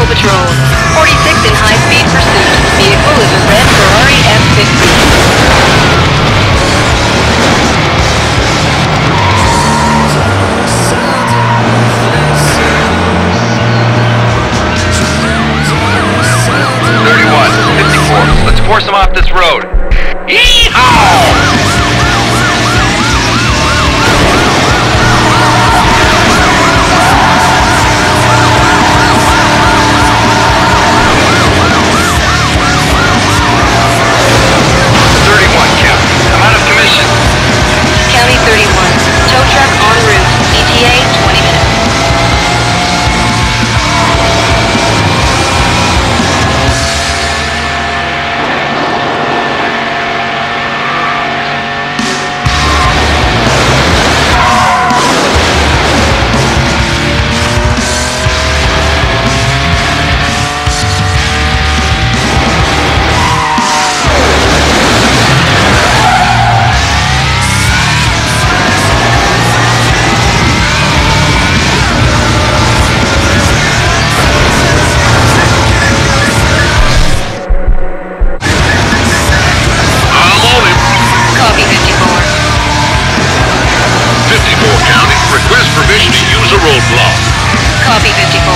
Patrol. 46 in high-speed pursuit. Vehicle is a red Ferrari F50. Let's force them off this road. Yeehaw! 31, Captain. I'm out of commission. County 31. Tow truck en route. ETA 20 minutes. Copy 54. 28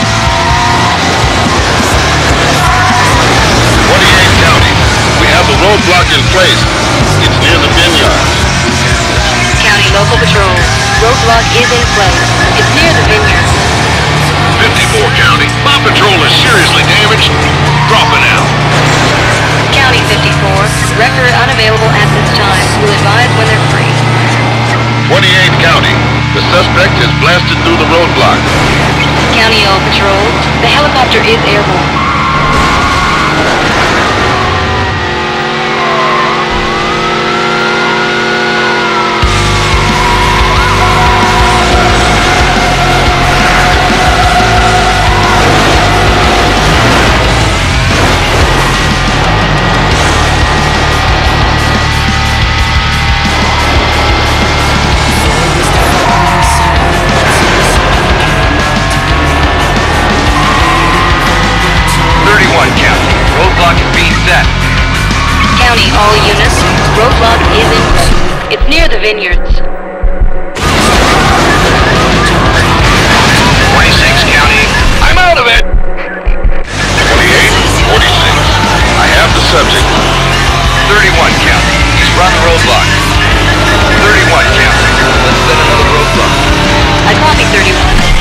County. We have the roadblock in place. It's near the vineyards. County Local Patrol. Roadblock is in place. It's near the vineyards. 54 County. My patrol is seriously damaged. Dropping out. County 54. Record unavailable at this time. We'll advise when they're free. 28 County. The suspect has blasted through the roadblock. County All Patrol. The helicopter is airborne. County, all units. Roadblock is in place. It's near the vineyards. 26 County. I'm out of it. 28, 46. I have the subject. 31 County. He's run the roadblock. 31 County. Let's set another roadblock. I copy 31.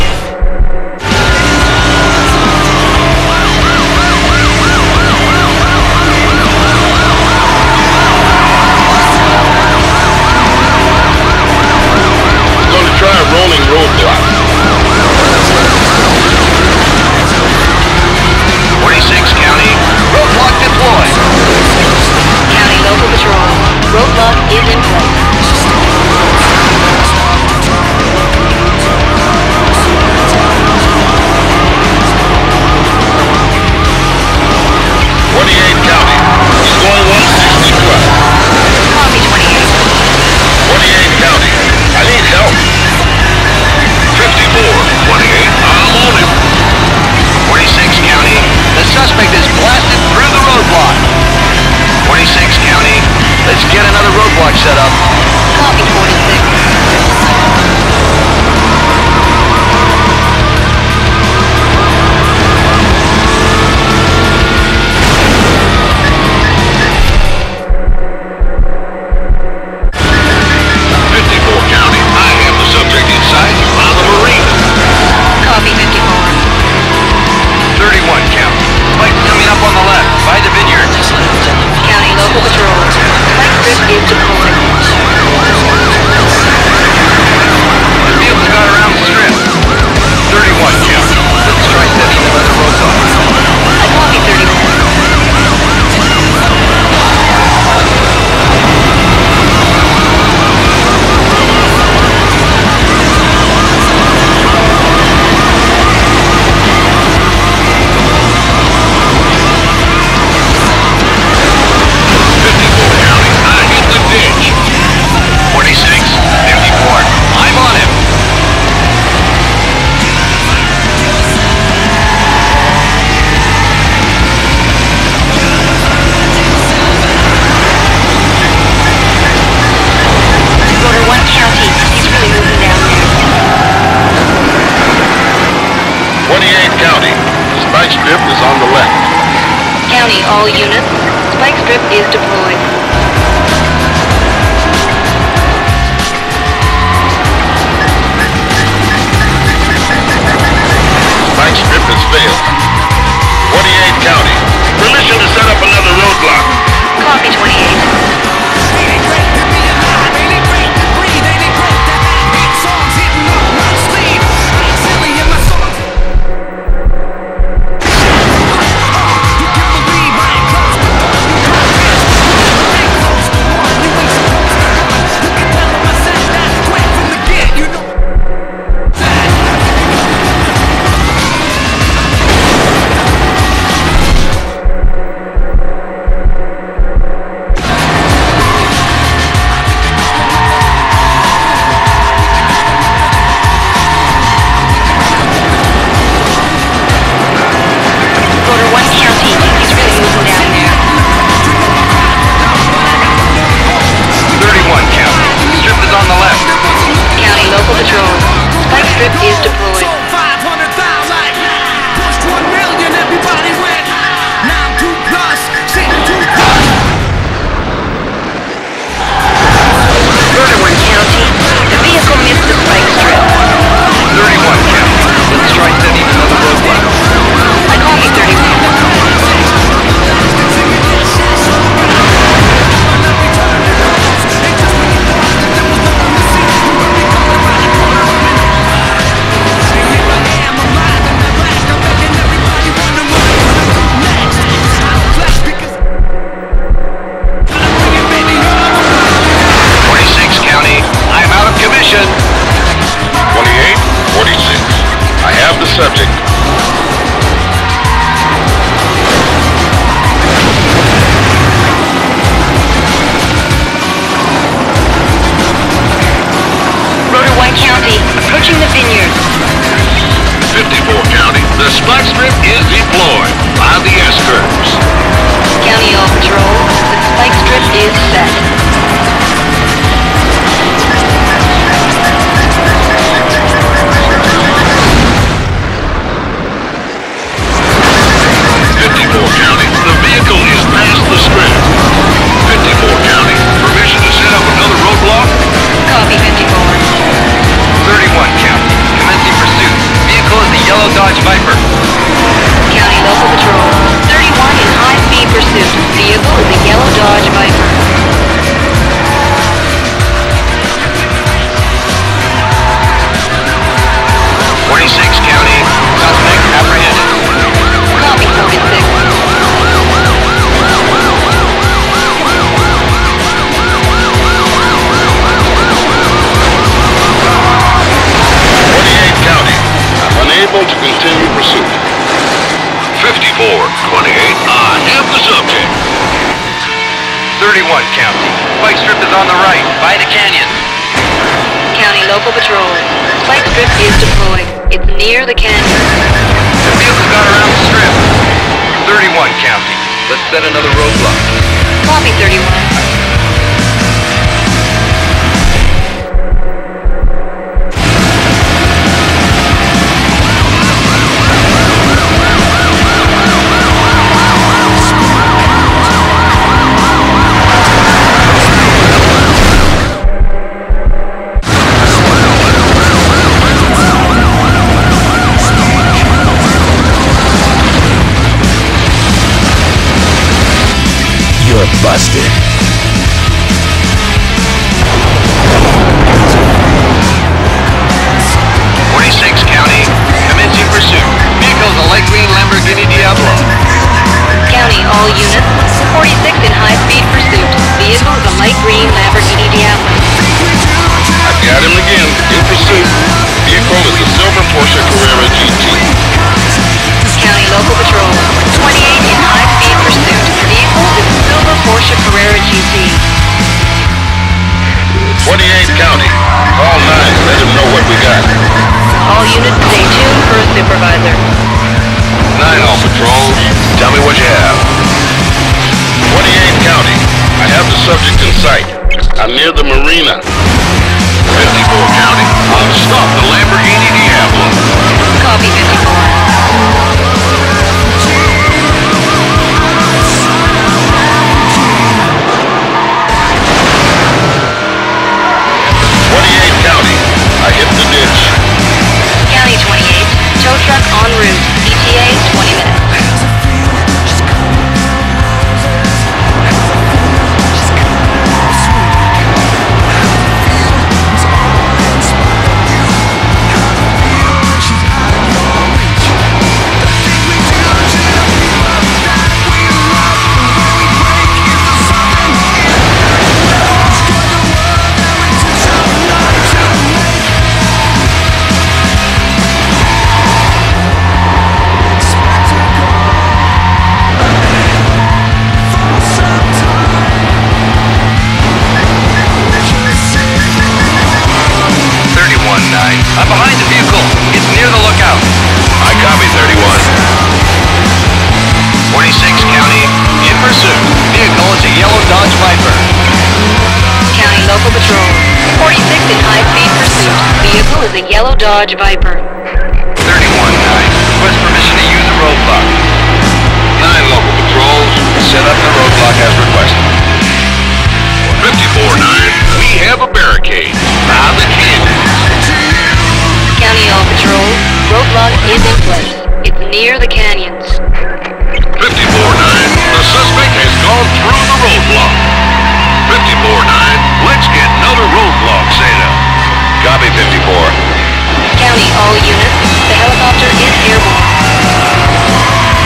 County, all units. Spike strip is deployed. Spike strip has failed. 28 County. Permission to set up another roadblock. Copy, 28. Approaching the vineyard. 54 County. The spike strip is deployed by the S-curves. County all patrol. The spike strip is set. 54 County. The vehicle is past the strip. 54 County. Permission to set up another roadblock? Copy, 54. 31 County. Commencing pursuit. Vehicle is the yellow Dodge Viper. County local patrol. 31 in high-speed pursuit. Vehicle is the yellow Dodge Viper. 46 County. Suspect apprehended. Copy, 46. 28 County. Unable to continue pursuit. 54, 28. I have the subject. 31 County. Spike strip is on the right, by the canyon. County local patrol. Spike strip is deployed. It's near the canyon. The vehicle got around the strip. 31 County. Let's set another roadblock. Copy, 31. You're busted. 46 County. Commencing pursuit. Vehicle's a light green Lamborghini Diablo. County all units. 46 in high-speed pursuit. Vehicle is a light green Lamborghini Diablo. I've got him again. In pursuit. Vehicle is a silver Porsche Carrera GT. County local patrol. 28 in high-speed pursuit. Vehicle is a silver Porsche Carrera GT. 28 County. Call 9. Let him know what we got. All units stay tuned for a supervisor. 9 all patrols. Tell me what you have. 28 County. I have the subject in sight. I'm near the marina. 54 County. I've stopped the Lamborghini Diablo. Copy, 54. Dodge Viper. 31-9. Request permission to use the roadblock. 9 local patrols. Set up the roadblock as requested. 54-9. We have a barricade. By the canyons. County All Patrol, roadblock is in place. It's near the canyons. 54-9. The suspect has gone through the roadblock. 54-9. Let's get another roadblock set up. Copy 54. County all units, the helicopter is airborne.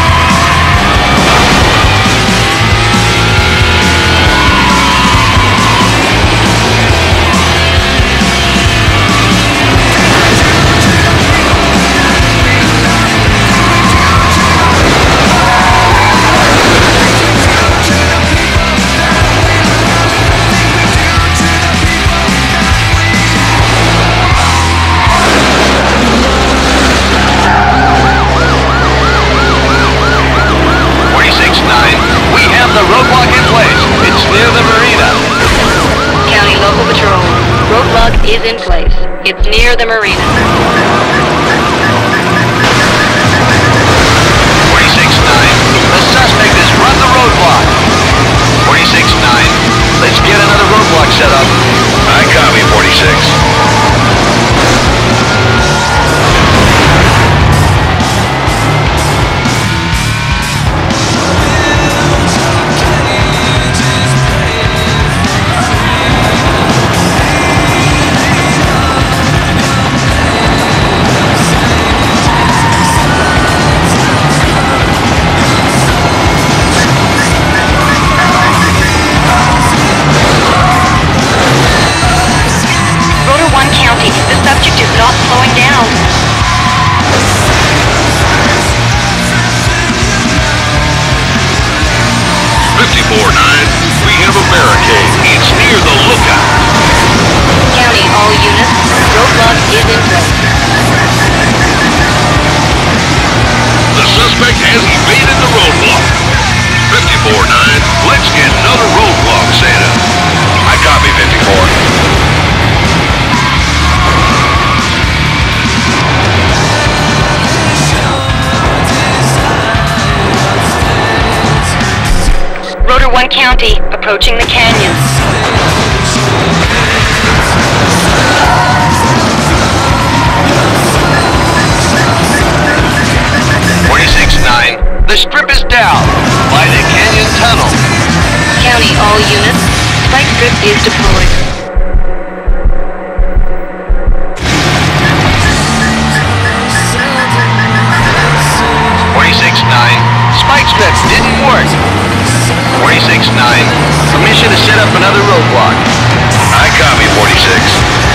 The roadblock in place. It's near the marina. County Local Patrol, roadblock is in place. It's near the marina. 46-9. The suspect has run the roadblock. 46-9. Let's get another roadblock set up. I copy 46. The subject is not slowing down. 54-9. We have a barricade. It's near the lookout. County all units, roadblock is in place. The suspect has evaded the roadblock. 54-9. Let's get another roadblock set up. I copy 54. Rotor 1 County, approaching the canyons. 46-9. The strip is down by the canyon tunnel. County all units, spike strip is deployed. 46-9. Spike strip didn't work. 46-9. Permission to set up another roadblock. I copy 46.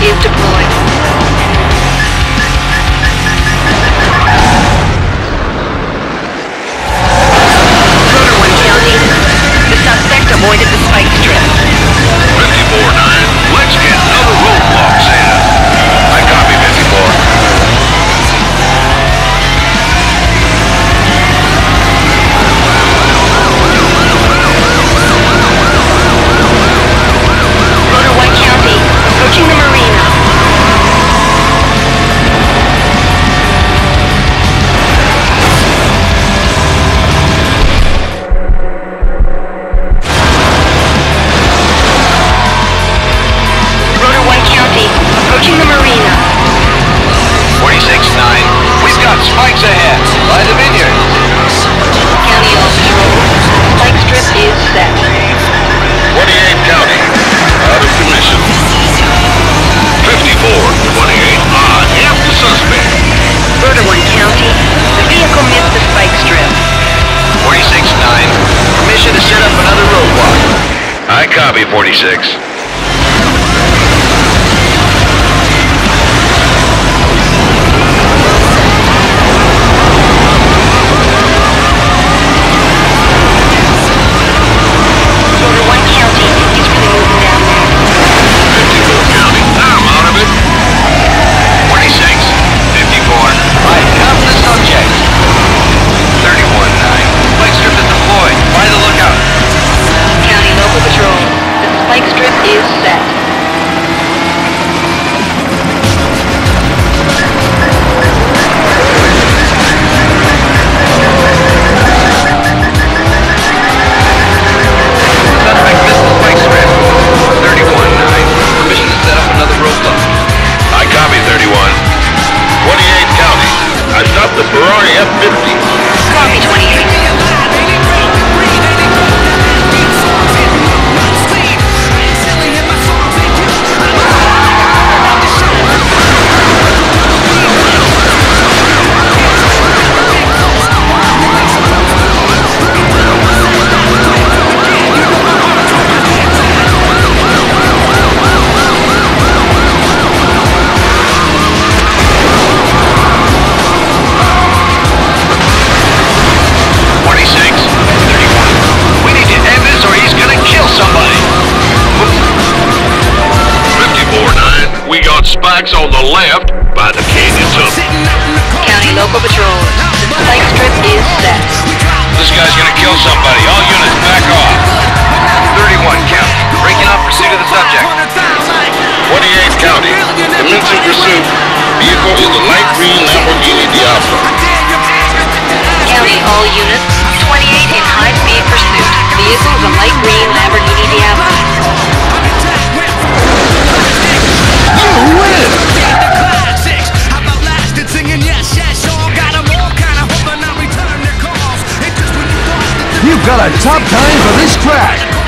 is deployed. Rotor 1 County. The suspect avoided the spike strip. 54-9, let's get another roadblock set up. I copy 54. Rotor 1 County, approaching the marina. Rotor 1 County, approaching the marina. 46-9, we've got spikes ahead, by the vineyard. County all patrol. Spike strip is set. 28 County, out of commission. 54-28, I have the suspect. Rotor 1 County, the vehicle missed the spike strip. 46-9, permission to set up another roadblock. I copy 46. Rotor 1 County, he's really moving down there. 54 County, I'm out of it. 46, 54, I have the subject. 31-9, spike strip is deployed, by the lookout. County local patrol, the spike strip is set. Suspect missed the spike strip. 31-9, permission to set up another roadblock. I copy 31. 28 County, I stopped the Ferrari F-50. Copy 28. Spikes on the left by the canyon tunnel. County local patrol, the spike strip is set. This guy's gonna kill somebody. All units back off. 31 County, breaking off pursuit of the subject. 28 County, commencing pursuit. Vehicle is a light green Lamborghini Diablo. County all units, 28 in high-speed pursuit. Vehicle is a light green Lamborghini Diablo. You've got a top time for this track.